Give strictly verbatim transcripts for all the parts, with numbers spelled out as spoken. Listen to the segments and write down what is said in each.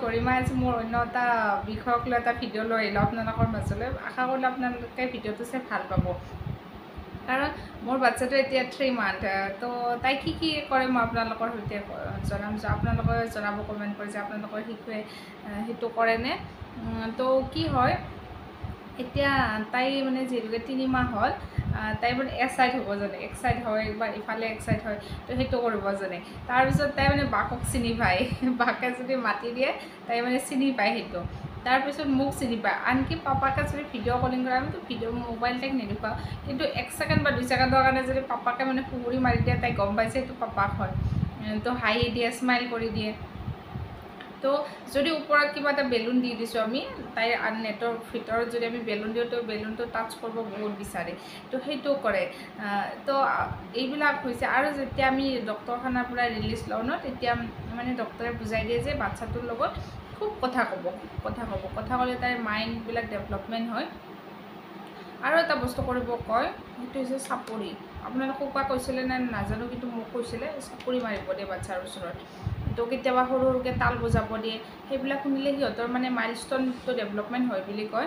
গৰিমা আজি মোৰ অন্য এটা বিষয়ক লৈ এটা ভিডিঅ' লৈ আহিলোঁ আপোনালোকৰ মাজলৈ। আশা কৰিলোঁ আপোনালোকে ভিডিঅ'টো চাই ভাল পাব। কাৰণ মোৰ বাচ্চাটো এতিয়া থ্ৰী মান্থ, তো তাই কি কি কৰে মই আপোনালোকৰ সৈতে জনাম। আপোনালোকে জনাব কমেণ্ট কৰি যে আপোনালোকৰ শিশুৱে সেইটো কৰেনে। তো কি হয়, এতিয়া তাই মানে যিহেতুকে তিনি মাহ হ'ল, তাই মানে এ চাইড হ'ব জানে, এক চাইড হয় বা ইফালে এক চাইড হয়, তো সেইটো কৰিব জানে। তাৰপিছত তাই মানে বাকক চিনি পায়, বাকে যদি মাতি দিয়ে তাই মানে চিনি পায় সেইটো। তাৰপিছত মোক চিনি পায়, আনকি পাপাকে যদি ভিডিঅ' কলিং কৰে, আমিতো ভিডিঅ' মোবাইল তাইক নেদেখুৱাওঁ, কিন্তু এক ছেকেণ্ড বা দুই ছেকেণ্ডৰ কাৰণে যদি পাপাকে মানে সুমুৰি মাৰি দিয়ে, তাই গম পাইছে সেইটো পাপাক হয়। তো হাঁহি দিয়ে, স্মাইল কৰি দিয়ে। তো যদি ওপৰত কিবা এটা বেলুন দি দিছোঁ আমি, তাইৰ নেটৰ ভিতৰত যদি আমি বেলুন দিওঁ, তো বেলুনটো টাচ কৰিব বহুত বিচাৰে, তো সেইটোও কৰে। তো এইবিলাক হৈছে। আৰু যেতিয়া আমি ডক্তৰখানাৰ পৰা ৰিলিজ লওঁ ন, তেতিয়া মানে ডক্তৰে বুজাই দিয়ে যে বাচ্ছাটোৰ লগত খুব কথা ক'ব, খুব কথা ক'ব কথা ক'লে তাইৰ মাইণ্ডবিলাক ডেভেলপমেণ্ট হয়। আৰু এটা বস্তু কৰিব কয়, সেইটো হৈছে চাপৰি। আপোনালোকক কোৱা কৈছিলে নে নাজানো, কিন্তু মোক কৈছিলে চাপৰি মাৰিব দিয়ে বাচ্ছাৰ ওচৰত। তো কেতিয়াবা সৰু সৰুকৈ তাল বজাব দিয়ে, সেইবিলাক শুনিলে সিহঁতৰ মানে মাইলষ্টনটো ডেভেলপমেণ্ট হয় বুলি কয়।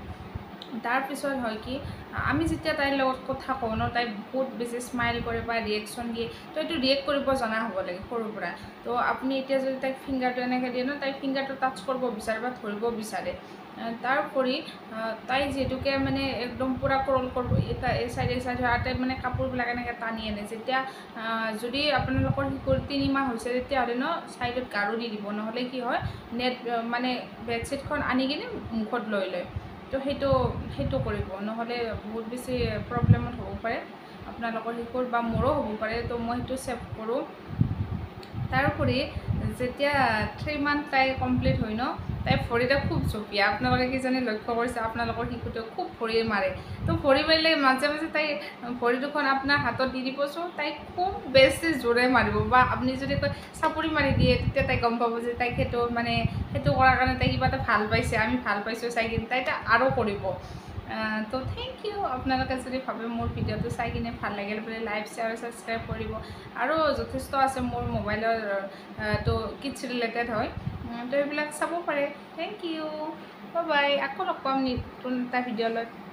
তাৰপিছত হয় কি, আমি যেতিয়া তাইৰ লগত কথা কওঁ ন, তাই বহুত বেছি স্মাইল কৰে বা ৰিয়েকশ্যন দিয়ে, তো এইটো ৰিয়েক্ট কৰিব জনা হ'ব লাগে সৰুৰ পৰা। তো আপুনি এতিয়া যদি তাইক ফিংগাৰটো এনেকৈ দিয়ে ন, তাই ফিংগাৰটো টাচ কৰিব বিচাৰে বা ধৰিব বিচাৰে। তাৰোপৰি তাই যিহেতুকে মানে একদম পূৰা ক্ৰল কৰিব, এটা এই চাইড এই চাইড হয়, আৰু তাই মানে কাপোৰবিলাক এনেকৈ টানি আনে। যেতিয়া যদি আপোনালোকৰ শিশুৰ তিনি মাহ হৈছে, তেতিয়াহ'লে ন চাইডত গাৰু দি দিব, নহ'লে কি হয়, নেট মানে বেডশ্বীটখন আনি কিনে মুখত লৈ লয়। তো সেইটো সেইটো কৰিব, নহ'লে বহুত বেছি প্ৰব্লেমত হ'ব পাৰে আপোনালোকৰ শিশুৰ বা মোৰো হ'ব পাৰে। তো মই সেইটো ছেভ কৰোঁ। তাৰোপৰি যেতিয়া থ্ৰী মান্থ তাই কমপ্লিট হয় ন, তাই ভৰিতে খুব জঁপিয়াই। আপোনালোকে কিজানি লক্ষ্য কৰিছে, আপোনালোকৰ শিশুটোৱে খুব ভৰি মাৰে। তো ভৰি মাৰিলে মাজে মাজে তাই ভৰি দুখন আপোনাৰ হাতত দি দিবচোন, তাই খুব বেছি জোৰে মাৰিব। বা আপুনি যদি কয় চাপৰি মাৰি দিয়ে, তেতিয়া তাই গম পাব যে তাইক সেইটো মানে সেইটো কৰাৰ কাৰণে তাই কিবা এটা ভাল পাইছে, আমি ভাল পাইছোঁ চাই কিনে তাই এটা আৰু কৰিব। তো থেংক ইউ। আপোনালোকে যদি ভাবে মোৰ ভিডিঅ'টো চাই কিনে ভাল লাগিল বুলি, লাইক শ্বেয়াৰ আৰু ছাবস্ক্ৰাইব কৰিব। আৰু যথেষ্ট আছে মোৰ মোবাইলৰ, তো কিডছ ৰিলেটেড হয়, তো এইবিলাক চাব পাৰে। Thank you, bye bye. আকৌ লগ পাম নতুন এটা ভিডিঅ' লৈ।